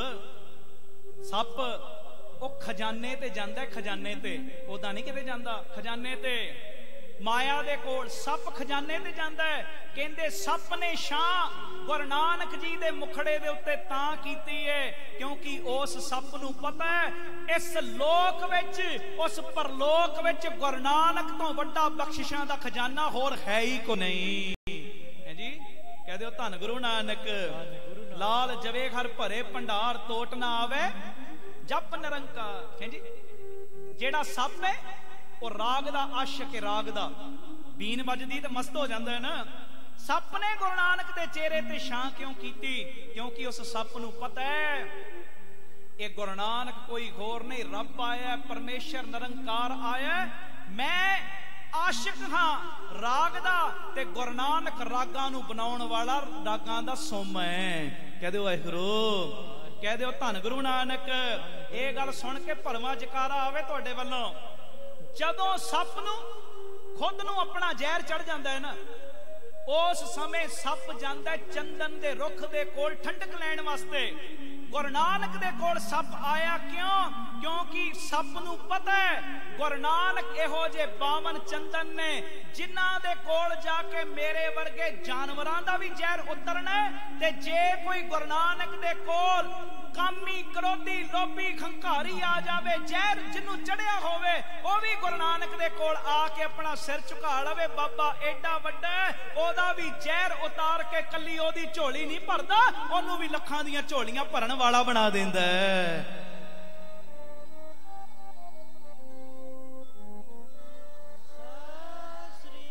सप ओ खजाने ते जांदा है, खजाने ते। ओदा नहीं किते जांदा, खजाने ते। माया दे कोल सप खजाने ते जांदा है। कहंदे सप ने छां गुरु नानक जी दे मुखड़े दे उत्ते तां कीती है क्योंकि उस सप नूं पता है इस लोक विच, उस परलोक विच गुरु नानक तो वड्डा बख्शिशां दा खजाना होर है ही को नहीं। है जी। कह दिओ धन गुरु नानक। लाल जवे घर भरे भंडार तोट ना आवे जप निरंकार। है जी। जेड़ा सप है वो राग दा आशिक है, राग दा। बीन बजदी ते मस्त हो जांदा है ना। सप ने गुरु नानक दे चेहरे ते छां क्यों कीती? क्योंकि उस सप नूं पता है ये गुरु नानक कोई होर नहीं, रब आया, परमेश्वर निरंकार आया। मैं आशिक हां राग दा ते गुरु नानक रागां नूं बनाउण वाला रागां दा सोम है। कह दिओ वाहिगुरू, कह दिओ धन गुरु नानक। ये गल सुन के भरवां जकारा आवे तुहाडे वल्लों। जदों सप नूं खुद नूं अपना जहर चढ़ जांदा है ना, उस समय सप जांदा है चंदन दे रुख दे कोल ठंडक लैण वास्ते। गुरु नानक दे कोल सप आया क्यों? क्योंकि सप नूं पता है गुरु नानक इहो जे बावन चंदन ने जिन्हां दे कोल जाके मेरे वर्गे जानवरां दा भी जहर उतरना है। ते जे कोई गुरु नानक दे कोल कामी क्रोधी लोभी खंकारी आ जावे, जहर जिन्हों चढ़िया होवे, वो भी गुरु नानक दे कोल आके अपना सिर झुका लवे। बाबा एडा वड्डा है, ओदा भी जहर उतार के कली ओदी झोली नहीं भरदा, ओनू भी लखां दियां झोलियां भरन वाला बना देंदा है।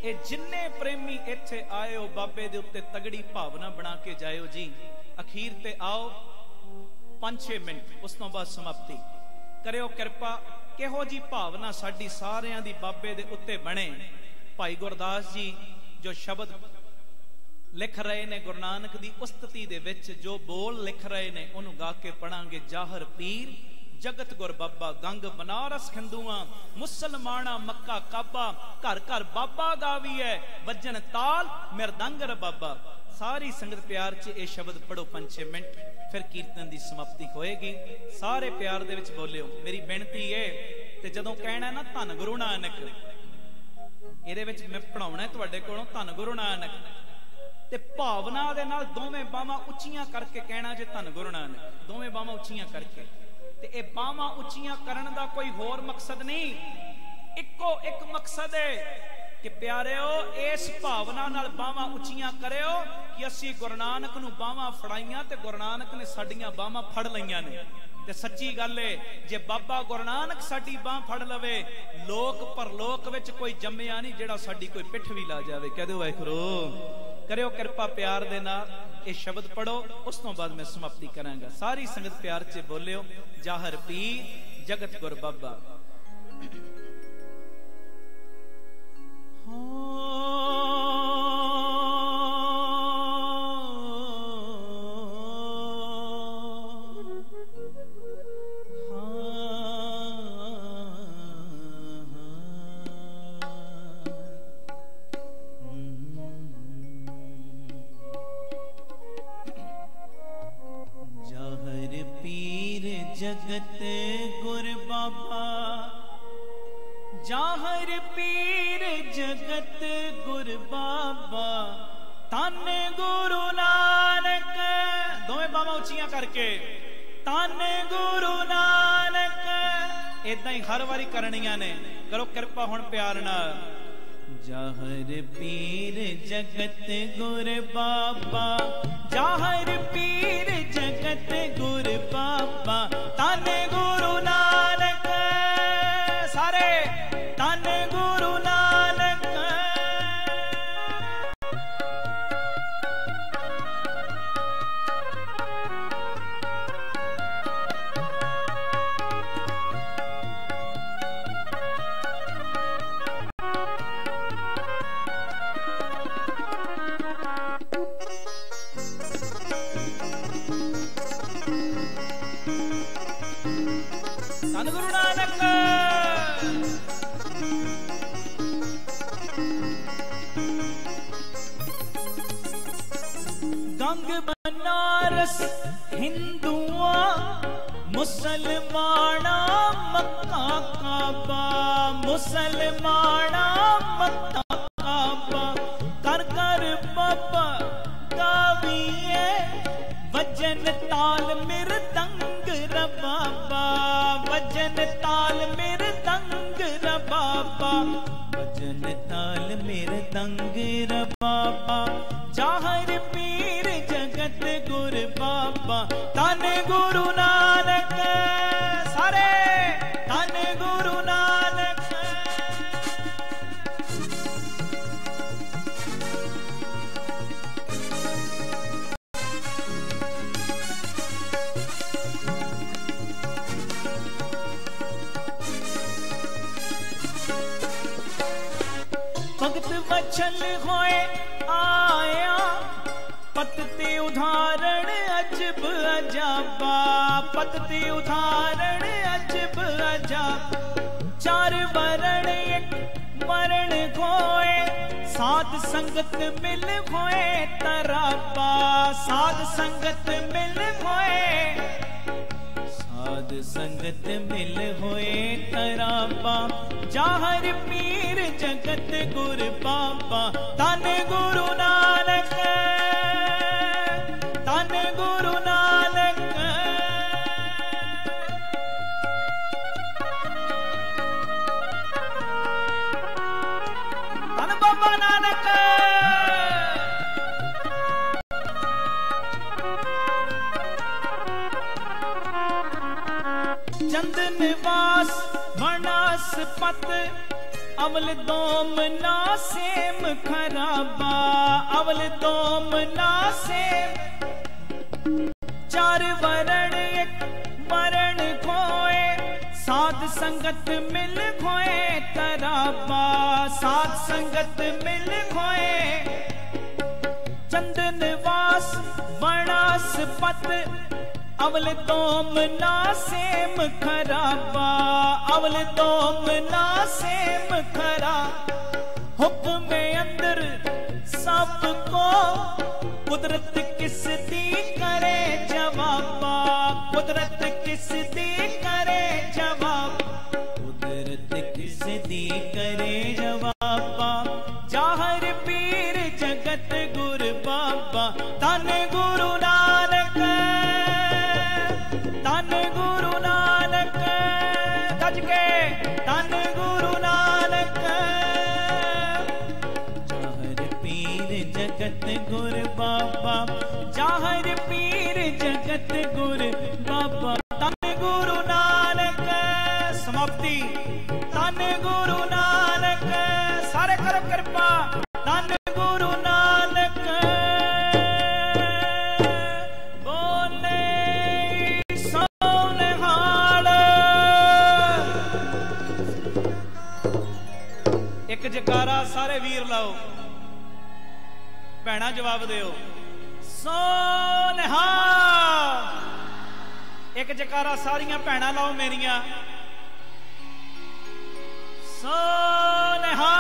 ये जिन्ने प्रेमी इत्थे आए हो बाबे दे उत्ते तगड़ी भावना बना के जाओ जी। अखीर ते आओ 5-6 मिनट, उस तो बाद समाप्ति करियो कृपा। किहो जी भावना साडी सारियां दी बाबे दे उत्ते बने। भाई गुरदास जी जो शब्द लिख रहे ने गुरु नानक दी उस्तति दे विच, जो बोल लिख रहे ने उन्हों गा के पढ़ांगे। जाहर पीर जगत गुर बाबा, गंग बनारस खंदुआ, मुसलमाना मक्का काबा, घर घर बाबा गावी है, वजन ताल मृदंग बाबा। सारी संगत प्यार च ये शब्द पढ़ो 5-6 मिनट, फिर कीर्तन की समाप्ति होएगी। सारे प्यार दे विच बोलियो। मेरी बेनती है ते जदों कहना ना धन गुरु नानक, इहदे विच मैं पढ़ाउणा तुहाडे कोलों धन गुरु नानक, ते भावना दे नाल दोवें बावां उच्चियां करके कहना जे धन गुरु नानक, दोवें बावां उच्चियां करके। ते ए बावां उच्चियां करन दा कोई होर मकसद नहीं, इक्को एक मकसद है कि प्यारिओ इस भावना नाल बावां उच्चियां करियो कि असीं गुरु नानक नूं बावां फड़ाइयां ते गुरु नानक ने साडीआं बावां फड़ लईआं ने। ते सच्ची गल है, जे बाबा गुरु नानक साडी बांह फड़ लवे, लोक परलोक विच कोई जम्मिया नहीं जेड़ा साडी कोई पिठ भी ला जावे। कह दो वाहिगुरू। करियो कृपा प्यार दे नाल ये शब्द पढ़ो, उस तो बाद मैं समाप्ति करांगा। सारी संगत प्यार च बोलियो। जाहर पीर जगत गुर बाबा। जगत गुर बाबा, जाहर पीर जगत गुर बाबा, धन गुरु नानक। दोवें बावां उच्चियां करके धन गुरु नानक। इदां ही हर वारी करनियां ने। करो कृपा हुण प्यार नाल। जाहर पीर जगत गुर बाबा, जाहर पीर जगत गुर बाबा, धन गुरु नानक। सारे धन गुरु नानक। धन गुरु नानक। गंग बनारस हिंदुआ, मुसलमाना मक्का काबा, मुसलमाना मक्का काबा, कर कर बाबा गाविए, वजन ताल मृदंग रबाबा, वजन ताल मृदंग रबाबा, वजन ताल मृदंग रबाबा। जाहर पीर जगत गुर बाबा, धन गुरु नानक। सारे धन गुरु नानक। भगत वचन होए आया, पतते उदाहरण अजब अजाबा, पतते उदाहरण अजब अजाब। चार वरण एक वरण खोए, साध संगत मिल खोए तराबा, साध संगत मिल खोए, साध संगत मिल होए तराबा। जाहर पीर जगत गुर बाबा, धन गुरु नानक। धन गुरु नानक। धन बाबा नानक। चंदन वास वनस्पत, अवल दोम ना सेम खराबा, अवल दोम ना सेम। चार वरण एक वरण खोए, साध संगत मिल खोए तराबा, साध संगत मिल खोए। चंदन वास वनस्पत, अवल दोम ना सेम खराबा, अवल दोम ना सेम खरा। हुक्म अंदर सबको कुदरत किस दी करे जवाबा, कुदरत किस दी करे जवाब, कुदरत किस दी करे जवाबा। जाहर पीर जगत गुर बाबा, धन गुरु नानक, धन गुरु नानक। गज के धन गुरु नानक। जाहर पीर जगत गुर बाबा, जाहर पीर जगत गुर बाबा, धन गुरु नानक। समाप्ति। धन गुरु नानक। सारे करो कृपा। धन गुरु नानक। बोले सोनहाड़। एक जकारा सारे वीर लाओ, भैणा जवाब दियो। सोनहा। एक जकारा सारियां भैणा लाओ मेरिया। सोनहा।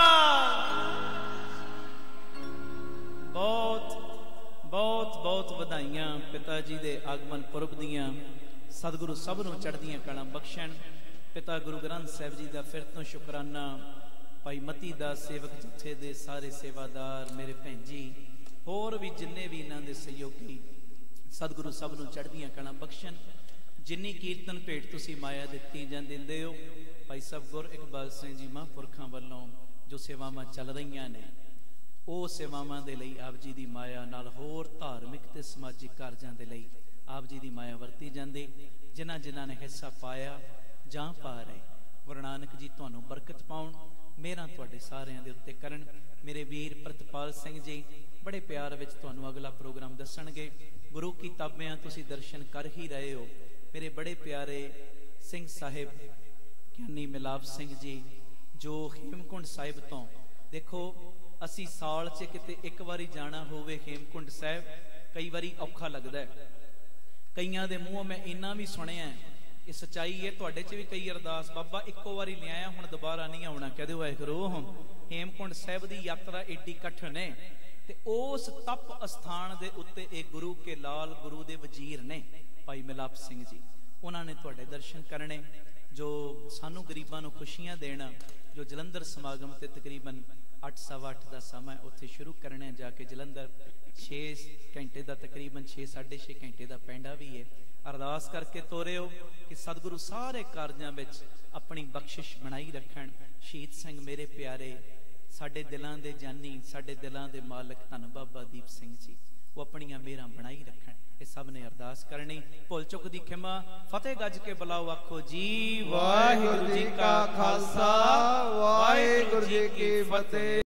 बहुत बहुत बहुत बधाइयां पिता जी दे आगमन पुरब दियां। सतगुरु सब नूं चढ़दियां कलां बख्शण। पिता गुरु ग्रंथ साहिब जी दा फिर तो शुकराना। भाई मती दास सेवक जथे दे सारे सेवादार, मेरे भैन जी, होर भी जिन्ने भी इन्हां दे सहयोगी, सतगुरु सब नूं चढ़दियां कलां बख्शण। जिन्नी कीर्तन भेट तुसीं माया दित्ती जां दिंदे हो, भाई सब गुर इकबाल सिंह जी महापुरखां वल्लों जो सेवावां चल रहीआं ने, ਉਹ ਸੇਵਾਵਾਂ ਦੇ ਲਈ ਆਪ ਜੀ ਦੀ ਮਾਇਆ ਨਾਲ ਹੋਰ ਧਾਰਮਿਕ ਤੇ ਸਮਾਜਿਕ ਕਾਰਜਾਂ ਦੇ ਲਈ ਆਪ ਜੀ ਦੀ ਮਾਇਆ ਵਰਤੀ ਜਾਂਦੀ। ਜਿਨ੍ਹਾਂ ਜਿਨ੍ਹਾਂ ਨੇ ਹਿੱਸਾ ਪਾਇਆ ਜਾਂ ਪਾ ਰਹੇ, ਗੁਰੂ ਨਾਨਕ ਜੀ ਤੁਹਾਨੂੰ ਬਰਕਤ ਪਾਉਣ, ਮੇਰਾ ਤੁਹਾਡੇ ਸਾਰਿਆਂ ਦੇ ਉੱਤੇ ਕਰਨ। ਮੇਰੇ ਵੀਰ ਪ੍ਰਤਪਾਲ ਸਿੰਘ ਜੀ ਬੜੇ ਪਿਆਰ ਵਿੱਚ ਤੁਹਾਨੂੰ ਅਗਲਾ ਪ੍ਰੋਗਰਾਮ ਦੱਸਣਗੇ। ਗੁਰੂ ਕੀ ਤਾਬਿਆਂ ਤੁਸੀਂ ਦਰਸ਼ਨ ਕਰ ਹੀ ਰਹੇ ਹੋ। ਮੇਰੇ ਬੜੇ ਪਿਆਰੇ ਸਿੰਘ ਸਾਹਿਬ ਗਿਆਨੀ ਮਿਲਾਪ ਸਿੰਘ ਜੀ ਜੋ ਹੇਮਕੁੰਡ ਸਾਹਿਬ ਤੋਂ, ਦੇਖੋ ਅਸੀਂ ਸਾਲ 'ਚ ਕਿਤੇ ਇੱਕ ਵਾਰੀ ਜਾਣਾ ਹੋਵੇ ਹੇਮਕੁੰਡ ਸਾਹਿਬ, ਕਈ ਵਾਰੀ ਔਖਾ ਲੱਗਦਾ। ਕਈਆਂ ਦੇ ਮੂੰਹੋਂ ਮੈਂ ਇੰਨਾ ਵੀ ਸੁਣਿਆ, ਇਹ ਸੱਚਾਈ ਹੈ, ਤੁਹਾਡੇ 'ਚ ਵੀ ਕਈ ਅਰਦਾਸ, ਬਾਬਾ ਇੱਕੋ ਵਾਰੀ ਲਿਆਇਆ ਹੁਣ ਦੁਬਾਰਾ ਨਹੀਂ ਆਉਣਾ, ਕਹਦੇ ਹੋਏ ਕਰੋ। ਹੇਮਕੁੰਡ ਸਾਹਿਬ ਦੀ ਯਾਤਰਾ ਏਡੀ ਕਠਿਨ ਹੈ ਤੇ ਉਸ ਤਪ ਅਸਥਾਨ ਦੇ ਉੱਤੇ ਇਹ ਗੁਰੂ ਕੇ ਲਾਲ, ਗੁਰੂ ਦੇ ਵਜ਼ੀਰ ਨੇ ਭਾਈ ਮਿਲਾਪ ਸਿੰਘ ਜੀ, ਉਹਨਾਂ ਨੇ ਤੁਹਾਡੇ ਦਰਸ਼ਨ ਕਰਨੇ, ਜੋ ਸਾਨੂੰ ਗਰੀਬਾਂ ਨੂੰ ਖੁਸ਼ੀਆਂ ਦੇਣਾ। ਜੋ ਜਲੰਧਰ ਸਮਾਗਮ ਤੇ ਤਕਰੀਬਨ 8:15 ਦਾ ਸਮਾਂ ਉੱਥੇ ਸ਼ੁਰੂ ਕਰਨੇ, ਜਾ ਕੇ ਜਲੰਧਰ 6 ਘੰਟੇ ਦਾ, ਤਕਰੀਬਨ 6-6.5 ਘੰਟੇ ਦਾ ਪੈਂਡਾ ਵੀ ਹੈ। ਅਰਦਾਸ ਕਰਕੇ ਤੋਰਿਓ ਕਿ ਸਤਿਗੁਰੂ ਸਾਰੇ ਕਾਰਜਾਂ ਵਿੱਚ ਆਪਣੀ ਬਖਸ਼ਿਸ਼ ਬਣਾਈ ਰੱਖਣ। ਸ਼ਹੀਦ ਸਿੰਘ ਮੇਰੇ ਪਿਆਰੇ, ਸਾਡੇ ਦਿਲਾਂ ਦੇ ਜਾਨੀ, ਸਾਡੇ ਦਿਲਾਂ ਦੇ ਮਾਲਕ ਧੰਨ ਬਾਬਾ ਦੀਪ ਸਿੰਘ ਜੀ, ਉਹ ਆਪਣੀਆਂ ਮਿਹਰਾਂ ਬਣਾਈ ਰੱਖਣ। ਇਹ ਸਭ ਨੇ ਅਰਦਾਸ ਕਰਨੀ। ਭੁੱਲ ਚੁੱਕ ਦੀ ਖਿਮਾ। ਫਤਿਹ ਗੱਜ ਕੇ ਬੁਲਾਓ, ਆਖੋ ਜੀ ਵਾਹਿਗੁਰੂ ਜੀ ਕਾ ਖਾਲਸਾ, ਵਾਹਿਗੁਰੂ ਜੀ ਕੀ ਫਤਿਹ।